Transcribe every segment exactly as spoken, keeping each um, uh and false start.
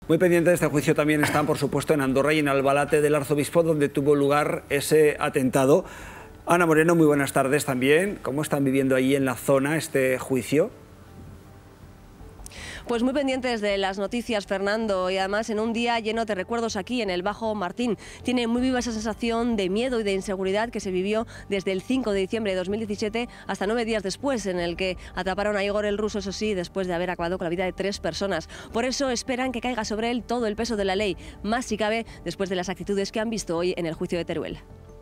Muy pendiente de este juicio también están, por supuesto, en Andorra y en Albalate del Arzobispo, donde tuvo lugar ese atentado. Ana Moreno, muy buenas tardes también. ¿Cómo están viviendo allí en la zona este juicio? Pues muy pendientes de las noticias, Fernando, y además en un día lleno de recuerdos aquí en el Bajo Martín. Tiene muy viva esa sensación de miedo y de inseguridad que se vivió desde el cinco de diciembre de dos mil diecisiete hasta nueve días después, en el que atraparon a Igor el ruso, eso sí, después de haber acabado con la vida de tres personas. Por eso esperan que caiga sobre él todo el peso de la ley, más si cabe después de las actitudes que han visto hoy en el juicio de Teruel.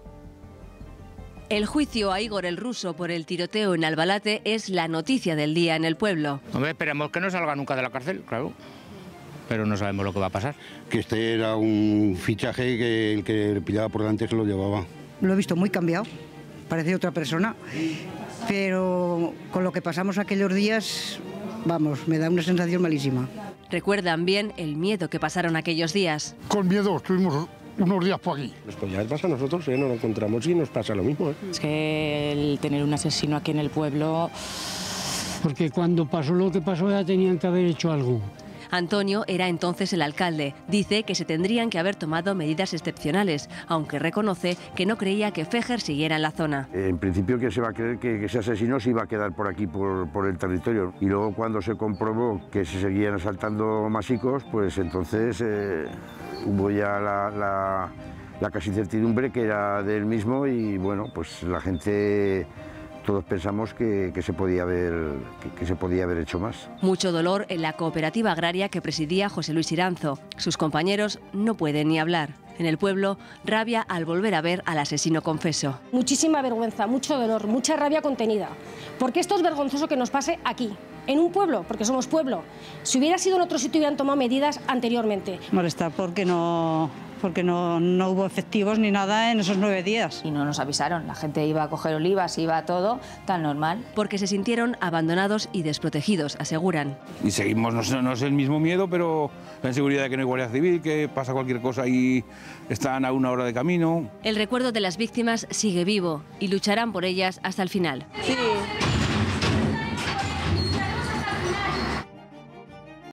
El juicio a Igor el ruso por el tiroteo en Albalate es la noticia del día en el pueblo. Hombre, esperemos que no salga nunca de la cárcel, claro, pero no sabemos lo que va a pasar. Que este era un fichaje que el que le pillaba por delante se lo llevaba. Lo he visto muy cambiado, parece otra persona, pero con lo que pasamos aquellos días, vamos, me da una sensación malísima. Recuerdan bien el miedo que pasaron aquellos días. Con miedo estuvimos unos días por aquí. Pues ya pasa a nosotros, ¿eh? Nos lo encontramos y nos pasa lo mismo, ¿eh? Es que el tener un asesino aquí en el pueblo... Porque cuando pasó lo que pasó ya tenían que haber hecho algo. Antonio era entonces el alcalde. Dice que se tendrían que haber tomado medidas excepcionales, aunque reconoce que no creía que Fejer siguiera en la zona. En principio que se va a creer que, que ese asesino se iba a quedar por aquí, por, por el territorio. Y luego cuando se comprobó que se seguían asaltando masicos, pues entonces eh, hubo ya la, la, la casi certidumbre que era del mismo y bueno, pues la gente... Todos pensamos que, que, se podía haber, que, que se podía haber hecho más. Mucho dolor en la cooperativa agraria que presidía José Luis Iranzo. Sus compañeros no pueden ni hablar. En el pueblo, rabia al volver a ver al asesino confeso. Muchísima vergüenza, mucho dolor, mucha rabia contenida. Porque esto es vergonzoso que nos pase aquí, en un pueblo, porque somos pueblo. Si hubiera sido en otro sitio hubieran tomado medidas anteriormente. Molestar porque no... porque no, no hubo efectivos ni nada en esos nueve días. Y no nos avisaron, la gente iba a coger olivas, iba a todo, tan normal. Porque se sintieron abandonados y desprotegidos, aseguran. Y seguimos, no, no es el mismo miedo, pero la inseguridad de que no hay guardia civil, que pasa cualquier cosa y están a una hora de camino. El recuerdo de las víctimas sigue vivo y lucharán por ellas hasta el final. Sí,